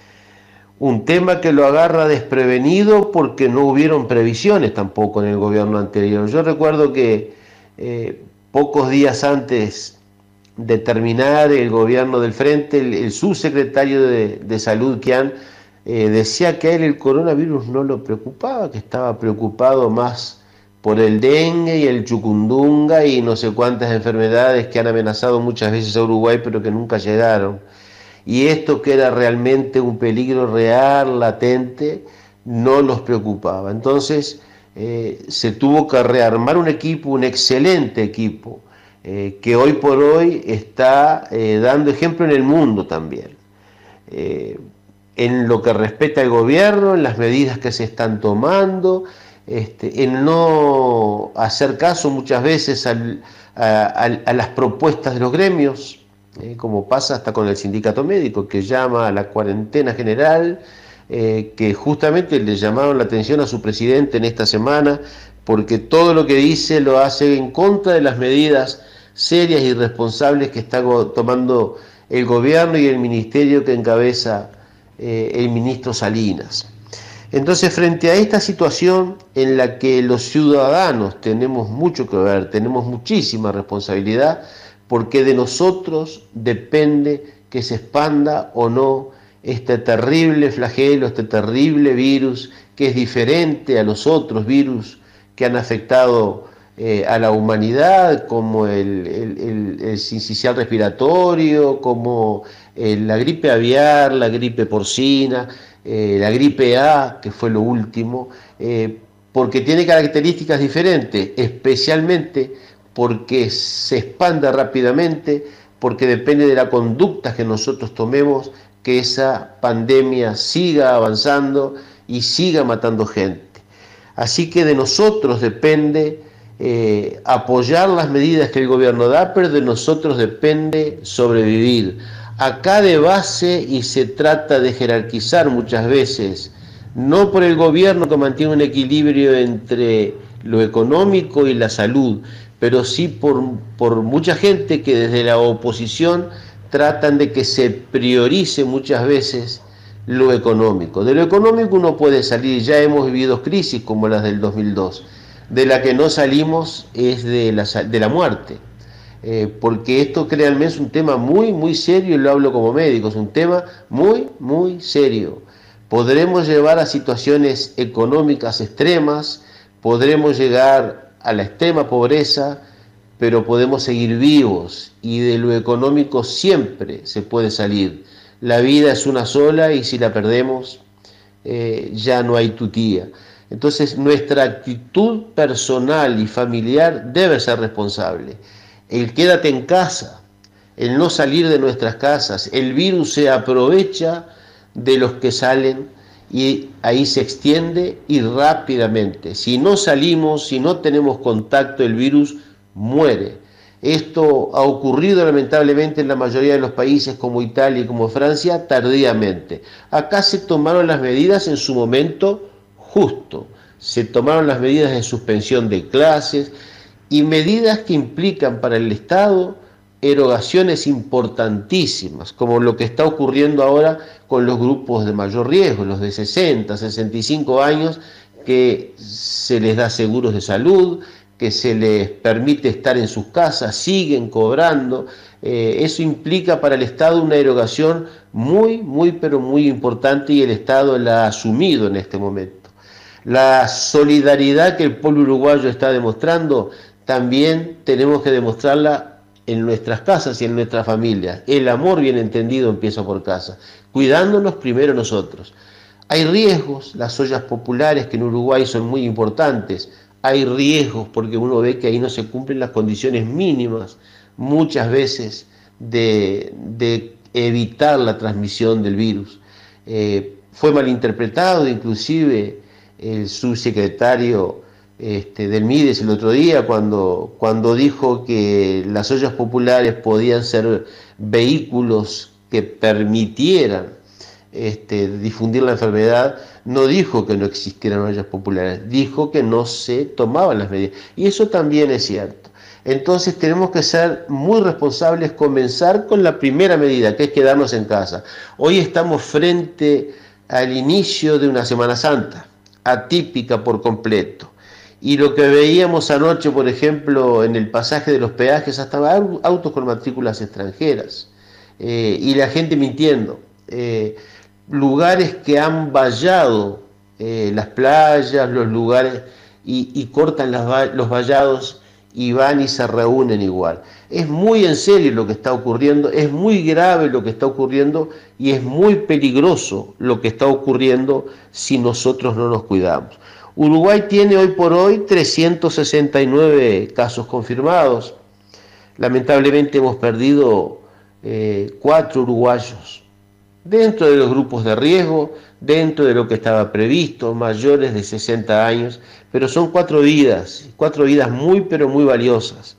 Un tema que lo agarra desprevenido porque no hubieron previsiones tampoco en el gobierno anterior. Yo recuerdo que eh, pocos días antes de terminar el gobierno del Frente, el, el subsecretario de, de Salud, Kian, Eh, decía que a él el coronavirus no lo preocupaba, que estaba preocupado más por el dengue y el chucundunga y no sé cuántas enfermedades que han amenazado muchas veces a Uruguay pero que nunca llegaron. Y esto, que era realmente un peligro real, latente, no los preocupaba. Entonces eh, se tuvo que rearmar un equipo, un excelente equipo, eh, que hoy por hoy está eh, dando ejemplo en el mundo también. Eh, en lo que respecta al gobierno, en las medidas que se están tomando, este, en no hacer caso muchas veces al, a, a, a las propuestas de los gremios, eh, como pasa hasta con el sindicato médico, que llama a la cuarentena general, eh, que justamente le llamaron la atención a su presidente en esta semana, porque todo lo que dice lo hace en contra de las medidas serias y responsables que está tomando el gobierno y el ministerio que encabeza Eh, el ministro Salinas. Entonces, frente a esta situación en la que los ciudadanos tenemos mucho que ver, tenemos muchísima responsabilidad, porque de nosotros depende que se expanda o no este terrible flagelo, este terrible virus que es diferente a los otros virus que han afectado eh, a la humanidad, como el, el, el, el sincicial respiratorio, como eh, la gripe aviar, la gripe porcina, eh, la gripe A, que fue lo último, eh, porque tiene características diferentes, especialmente porque se expande rápidamente, porque depende de la conducta que nosotros tomemos, que esa pandemia siga avanzando y siga matando gente. Así que de nosotros depende eh, apoyar las medidas que el gobierno da, pero de nosotros depende sobrevivir. Acá de base, y se trata de jerarquizar muchas veces, no por el gobierno que mantiene un equilibrio entre lo económico y la salud, pero sí por, por mucha gente que desde la oposición tratan de que se priorice muchas veces lo económico. De lo económico uno puede salir, ya hemos vivido crisis como las del dos mil dos, de la que no salimos es de la, de la muerte, eh, porque esto créanme es un tema muy muy serio, y lo hablo como médico, es un tema muy muy serio. Podremos llevar a situaciones económicas extremas, podremos llegar a la extrema pobreza, pero podemos seguir vivos, y de lo económico siempre se puede salir. La vida es una sola y si la perdemos eh, ya no hay tutía. Entonces nuestra actitud personal y familiar debe ser responsable. El quédate en casa, el no salir de nuestras casas, el virus se aprovecha de los que salen y ahí se extiende y rápidamente. Si no salimos, si no tenemos contacto, el virus muere. Esto ha ocurrido lamentablemente en la mayoría de los países como Italia y como Francia tardíamente. Acá se tomaron las medidas en su momento justo. Se tomaron las medidas de suspensión de clases y medidas que implican para el Estado erogaciones importantísimas, como lo que está ocurriendo ahora con los grupos de mayor riesgo, los de sesenta, sesenta y cinco años, que se les da seguros de salud, que se les permite estar en sus casas, siguen cobrando. Eh, eso implica para el Estado una erogación muy, muy, pero muy importante, y el Estado la ha asumido en este momento. La solidaridad que el pueblo uruguayo está demostrando, también tenemos que demostrarla en nuestras casas y en nuestras familias. El amor bien entendido empieza por casa, cuidándonos primero nosotros. Hay riesgos, las ollas populares que en Uruguay son muy importantes. Hay riesgos porque uno ve que ahí no se cumplen las condiciones mínimas muchas veces de, de evitar la transmisión del virus. Eh, fue malinterpretado inclusive el subsecretario este, del Mides el otro día cuando, cuando dijo que las ollas populares podían ser vehículos que permitieran este, difundir la enfermedad. No dijo que no existieran ollas populares, dijo que no se tomaban las medidas. Y eso también es cierto. Entonces tenemos que ser muy responsables, comenzar con la primera medida, que es quedarnos en casa. Hoy estamos frente al inicio de una Semana Santa, atípica por completo. Y lo que veíamos anoche, por ejemplo, en el pasaje de los peajes, hasta autos con matrículas extranjeras, eh, y la gente mintiendo. Eh, lugares que han vallado eh, las playas, los lugares, y, y cortan las, los vallados y van y se reúnen igual. Es muy en serio lo que está ocurriendo, es muy grave lo que está ocurriendo y es muy peligroso lo que está ocurriendo si nosotros no nos cuidamos. Uruguay tiene hoy por hoy trescientos sesenta y nueve casos confirmados. Lamentablemente hemos perdido eh, cuatro uruguayos dentro de los grupos de riesgo, dentro de lo que estaba previsto, mayores de sesenta años, pero son cuatro vidas, cuatro vidas muy pero muy valiosas.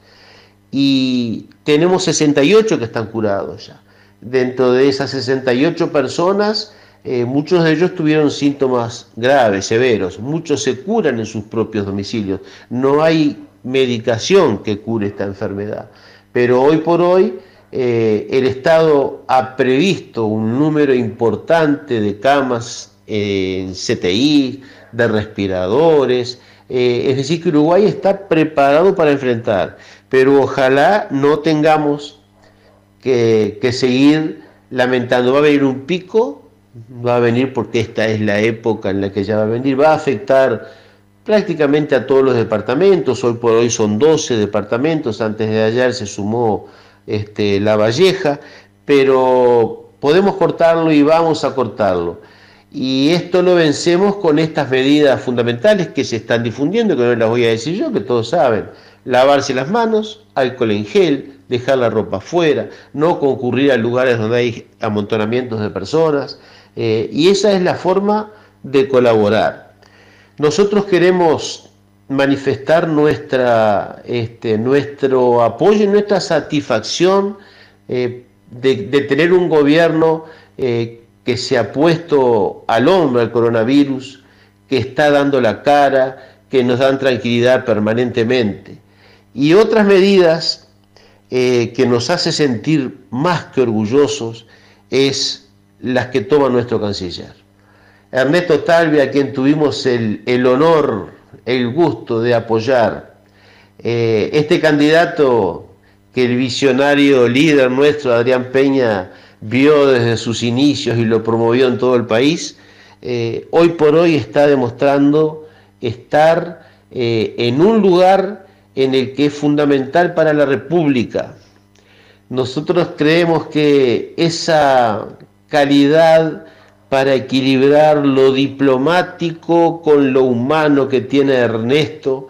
Y tenemos sesenta y ocho que están curados ya. Dentro de esas sesenta y ocho personas, eh, muchos de ellos tuvieron síntomas graves, severos, muchos se curan en sus propios domicilios. No hay medicación que cure esta enfermedad, pero hoy por hoy Eh, el Estado ha previsto un número importante de camas eh, en C T I, de respiradores, eh, es decir que Uruguay está preparado para enfrentar, pero ojalá no tengamos que, que seguir lamentando. Va a venir un pico va a venir porque esta es la época en la que ya va a venir, va a afectar prácticamente a todos los departamentos. Hoy por hoy son doce departamentos, antes de ayer se sumó este, La Valleja, pero podemos cortarlo y vamos a cortarlo. Y esto lo vencemos con estas medidas fundamentales que se están difundiendo, que no las voy a decir yo, que todos saben. Lavarse las manos, alcohol en gel, dejar la ropa afuera, no concurrir a lugares donde hay amontonamientos de personas, eh, y esa es la forma de colaborar. Nosotros queremos manifestar nuestra, este, nuestro apoyo y nuestra satisfacción eh, de, de tener un gobierno eh, que se ha puesto al hombro al coronavirus, que está dando la cara, que nos dan tranquilidad permanentemente. Y otras medidas eh, que nos hace sentir más que orgullosos es las que toma nuestro canciller. Ernesto Talvi, a quien tuvimos el, el honor, el gusto de apoyar, eh, este candidato que el visionario líder nuestro, Adrián Peña, vio desde sus inicios y lo promovió en todo el país, eh, hoy por hoy está demostrando estar eh, en un lugar en el que es fundamental para la República. Nosotros creemos que esa calidad para equilibrar lo diplomático con lo humano que tiene Ernesto,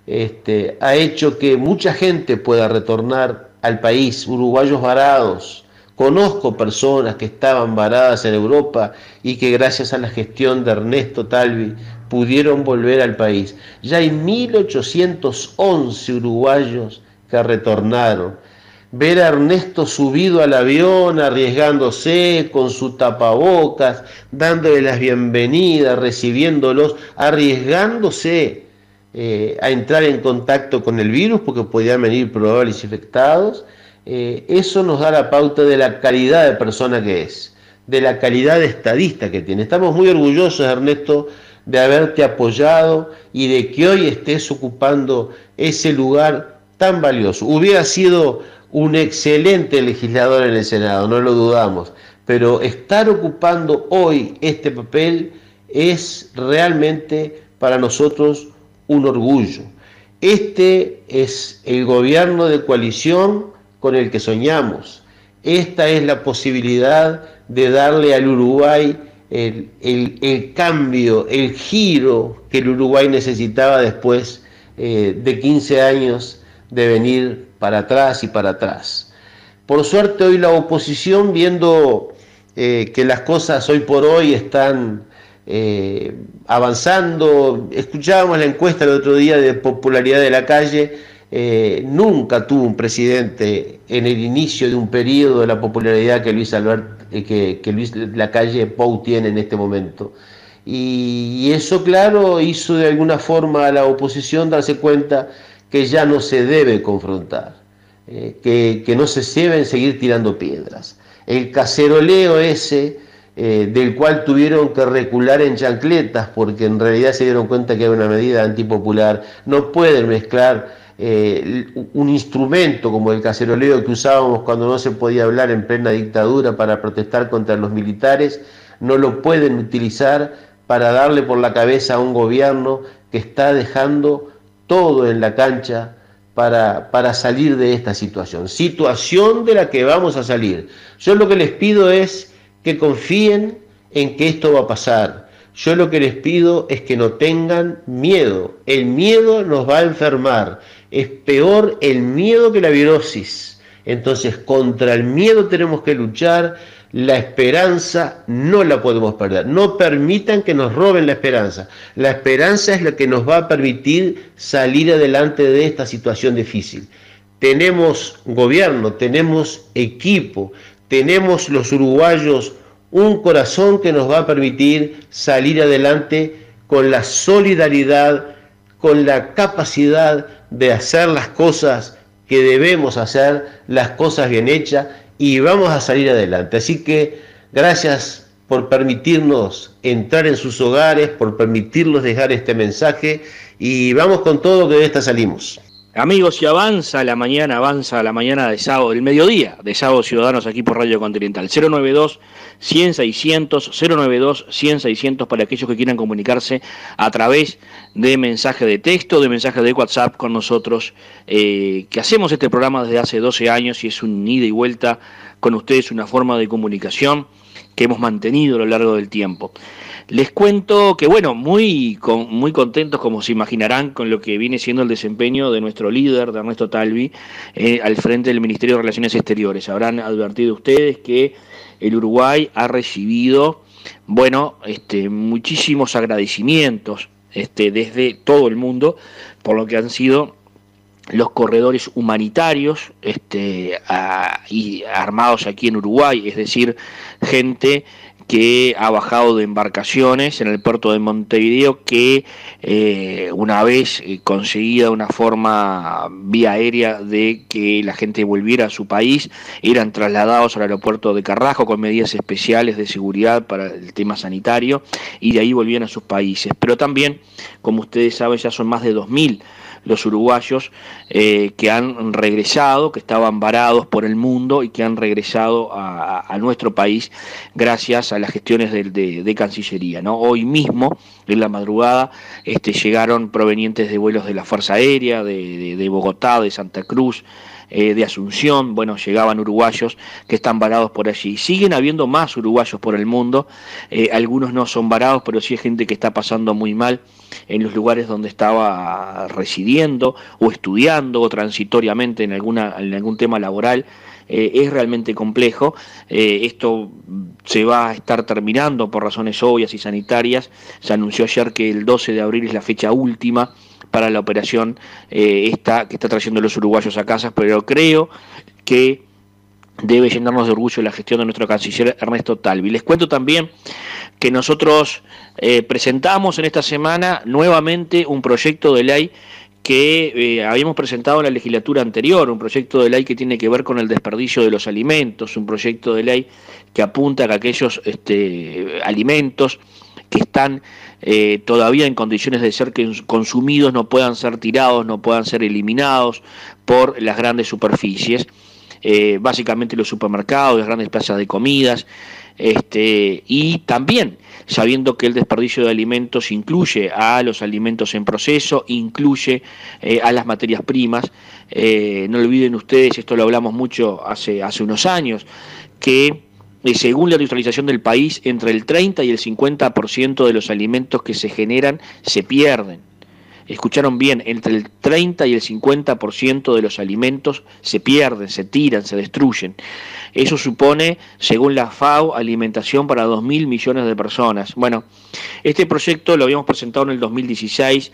este, ha hecho que mucha gente pueda retornar al país, uruguayos varados. Conozco personas que estaban varadas en Europa y que gracias a la gestión de Ernesto Talvi pudieron volver al país. Ya hay mil ochocientos once uruguayos que retornaron. Ver a Ernesto subido al avión, arriesgándose con su tapabocas, dándole las bienvenidas, recibiéndolos, arriesgándose eh, a entrar en contacto con el virus porque podían venir probables infectados. Eh, eso nos da la pauta de la calidad de persona que es, de la calidad de estadista que tiene. Estamos muy orgullosos, Ernesto, de haberte apoyado y de que hoy estés ocupando ese lugar tan valioso. Hubiera sido un excelente legislador en el Senado, no lo dudamos, pero estar ocupando hoy este papel es realmente para nosotros un orgullo. Este es el gobierno de coalición con el que soñamos. Esta es la posibilidad de darle al Uruguay el, el, el cambio, el giro que el Uruguay necesitaba después eh, de quince años de venir para atrás y para atrás. Por suerte hoy la oposición, viendo eh, que las cosas hoy por hoy están eh, avanzando, escuchábamos la encuesta el otro día de popularidad de la calle. Eh, nunca tuvo un presidente en el inicio de un periodo de la popularidad que Luis Albert, eh, que, que Luis Lacalle Pou tiene en este momento. Y, y eso, claro, hizo de alguna forma a la oposición darse cuenta que ya no se debe confrontar, eh, que, que no se deben seguir tirando piedras. El caceroleo ese, eh, del cual tuvieron que recular en chancletas, porque en realidad se dieron cuenta que era una medida antipopular, no pueden mezclar Eh, un instrumento como el caceroleo que usábamos cuando no se podía hablar en plena dictadura para protestar contra los militares, no lo pueden utilizar para darle por la cabeza a un gobierno que está dejando todo en la cancha para, para salir de esta situación, situación de la que vamos a salir. Yo lo que les pido es que confíen en que esto va a pasar. Yo lo que les pido es que no tengan miedo. El miedo nos va a enfermar. Es peor el miedo que la virosis. Entonces, contra el miedo tenemos que luchar. La esperanza no la podemos perder. No permitan que nos roben la esperanza. La esperanza es la que nos va a permitir salir adelante de esta situación difícil. Tenemos gobierno, tenemos equipo, tenemos los uruguayos un corazón que nos va a permitir salir adelante con la solidaridad, con la capacidad de hacer las cosas que debemos hacer, las cosas bien hechas, y vamos a salir adelante. Así que gracias por permitirnos entrar en sus hogares, por permitirnos dejar este mensaje, y vamos con todo, que de esta salimos. Amigos, y avanza la mañana, avanza la mañana de sábado, el mediodía de Sábado Ciudadanos aquí por Radio Continental. cero noventa y dos, cien, seiscientos, cero noventa y dos, cien, seiscientos para aquellos que quieran comunicarse a través de mensaje de texto, de mensaje de WhatsApp con nosotros, eh, que hacemos este programa desde hace doce años y es un ida y vuelta con ustedes, una forma de comunicación que hemos mantenido a lo largo del tiempo. Les cuento que, bueno, muy, con, muy contentos, como se imaginarán, con lo que viene siendo el desempeño de nuestro líder, de Ernesto Talvi, eh, al frente del Ministerio de Relaciones Exteriores. Habrán advertido ustedes que el Uruguay ha recibido, bueno, este, muchísimos agradecimientos este, desde todo el mundo por lo que han sido los corredores humanitarios este, a, y armados aquí en Uruguay, es decir, gente que ha bajado de embarcaciones en el puerto de Montevideo, que eh, una vez conseguida una forma vía aérea de que la gente volviera a su país, eran trasladados al aeropuerto de Carrasco con medidas especiales de seguridad para el tema sanitario, y de ahí volvían a sus países. Pero también, como ustedes saben, ya son más de dos mil los uruguayos eh, que han regresado, que estaban varados por el mundo y que han regresado a, a nuestro país gracias a las gestiones de, de, de Cancillería, ¿no? Hoy mismo, en la madrugada, este, llegaron provenientes de vuelos de la Fuerza Aérea, de, de, de Bogotá, de Santa Cruz, eh, de Asunción, bueno, llegaban uruguayos que están varados por allí. Siguen habiendo más uruguayos por el mundo, eh, algunos no son varados, pero sí hay gente que está pasando muy mal en los lugares donde estaba residiendo o estudiando o transitoriamente en, alguna, en algún tema laboral. Eh, es realmente complejo. Eh, esto se va a estar terminando por razones obvias y sanitarias. Se anunció ayer que el doce de abril es la fecha última para la operación eh, esta, que está trayendo a los uruguayos a casa, pero creo que debe llenarnos de orgullo la gestión de nuestro canciller Ernesto Talvi. Les cuento también que nosotros eh, presentamos en esta semana nuevamente un proyecto de ley que eh, habíamos presentado en la legislatura anterior, un proyecto de ley que tiene que ver con el desperdicio de los alimentos, un proyecto de ley que apunta a que aquellos este, alimentos que están eh, todavía en condiciones de ser consumidos no puedan ser tirados, no puedan ser eliminados por las grandes superficies. Eh, básicamente los supermercados, las grandes plazas de comidas, este, y también sabiendo que el desperdicio de alimentos incluye a los alimentos en proceso, incluye eh, a las materias primas. Eh, no olviden ustedes, esto lo hablamos mucho hace, hace unos años, que eh, según la industrialización del país, entre el treinta y el cincuenta por ciento de los alimentos que se generan se pierden. Escucharon bien, entre el treinta y el cincuenta por ciento de los alimentos se pierden, se tiran, se destruyen. Eso supone, según la FAO, alimentación para dos mil millones de personas. Bueno, este proyecto lo habíamos presentado en el dos mil dieciséis,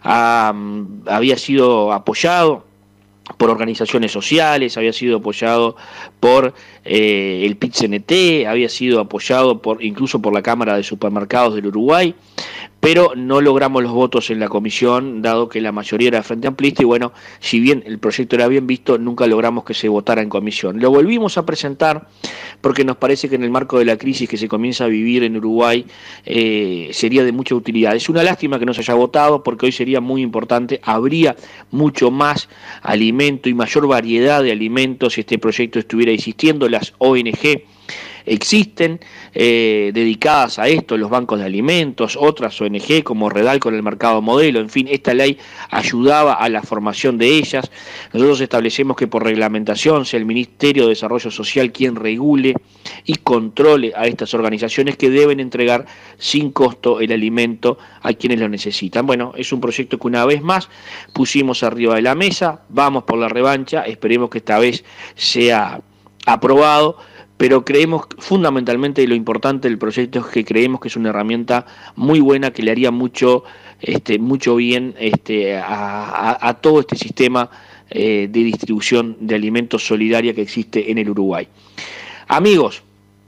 um, había sido apoyado por organizaciones sociales, había sido apoyado por eh, el P I T C N T, había sido apoyado por incluso por la Cámara de Supermercados del Uruguay, pero no logramos los votos en la comisión, dado que la mayoría era Frente Amplista, y bueno, si bien el proyecto era bien visto, nunca logramos que se votara en comisión. Lo volvimos a presentar porque nos parece que en el marco de la crisis que se comienza a vivir en Uruguay eh, sería de mucha utilidad. Es una lástima que no se haya votado, porque hoy sería muy importante, habría mucho más alimento y mayor variedad de alimentos si este proyecto estuviera existiendo. Las O N G existen eh, dedicadas a esto, los bancos de alimentos, otras O N G como Redal con el mercado modelo, en fin, esta ley ayudaba a la formación de ellas. Nosotros establecemos que por reglamentación sea el Ministerio de Desarrollo Social quien regule y controle a estas organizaciones que deben entregar sin costo el alimento a quienes lo necesitan. Bueno, es un proyecto que una vez más pusimos arriba de la mesa, vamos por la revancha, esperemos que esta vez sea aprobado, pero creemos fundamentalmente, lo importante del proyecto es que creemos que es una herramienta muy buena que le haría mucho, este, mucho bien este, a, a, a todo este sistema eh, de distribución de alimentos solidaria que existe en el Uruguay. Amigos,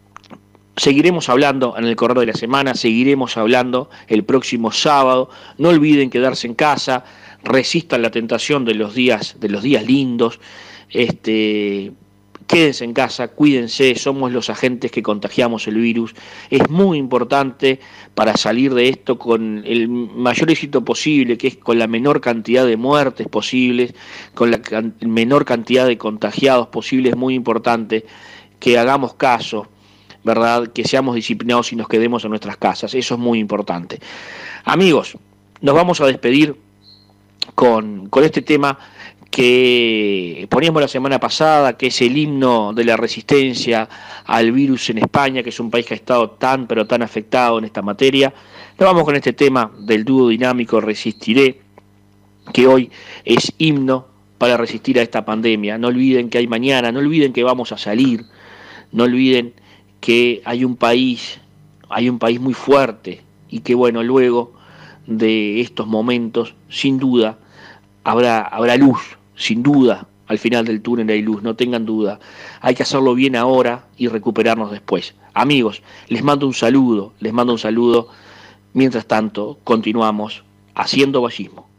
seguiremos hablando en el correr de la semana, seguiremos hablando el próximo sábado. No olviden quedarse en casa, resistan la tentación de los días, de los días lindos. Este, quédense en casa, cuídense, somos los agentes que contagiamos el virus. Es muy importante para salir de esto con el mayor éxito posible, que es con la menor cantidad de muertes posibles, con la can- menor cantidad de contagiados posible. Es muy importante que hagamos caso, ¿verdad? Que seamos disciplinados y nos quedemos en nuestras casas. Eso es muy importante. Amigos, nos vamos a despedir con, con este tema que poníamos la semana pasada, que es el himno de la resistencia al virus en España, que es un país que ha estado tan pero tan afectado en esta materia. Nos vamos con este tema del dúo dinámico Resistiré, que hoy es himno para resistir a esta pandemia. No olviden que hay mañana, no olviden que vamos a salir, no olviden que hay un país, hay un país muy fuerte, y que bueno, luego de estos momentos, sin duda, habrá, habrá luz. Sin duda, al final del túnel hay luz, no tengan duda. Hay que hacerlo bien ahora y recuperarnos después. Amigos, les mando un saludo, les mando un saludo. Mientras tanto, continuamos haciendo vallismo.